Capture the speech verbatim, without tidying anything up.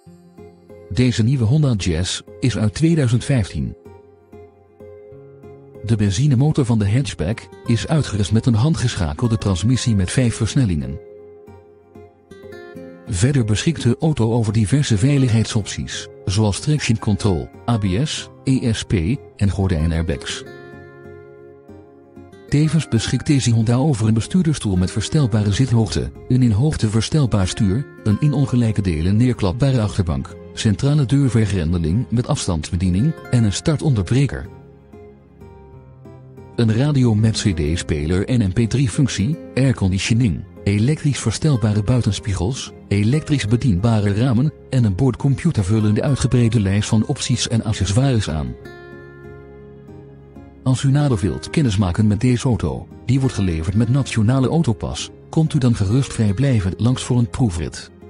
Deze nieuwe Honda Jazz is uit tweeduizend vijftien. De benzinemotor van de hatchback is uitgerust met een handgeschakelde transmissie met vijf versnellingen. Verder beschikt de auto over diverse veiligheidsopties, zoals traction control, A B S, E S P en gordijnairbags. Tevens beschikt deze Honda over een bestuurdersstoel met verstelbare zithoogte, een in hoogte verstelbaar stuur, een in ongelijke delen neerklapbare achterbank, centrale deurvergrendeling met afstandsbediening en een startonderbreker. Een radio met C D-speler en M P drie functie, airconditioning, elektrisch verstelbare buitenspiegels, elektrisch bedienbare ramen en een boordcomputer vullen de uitgebreide lijst van opties en accessoires aan. Als u nader wilt kennismaken met deze auto, die wordt geleverd met Nationale Autopas, komt u dan gerust vrijblijvend langs voor een proefrit.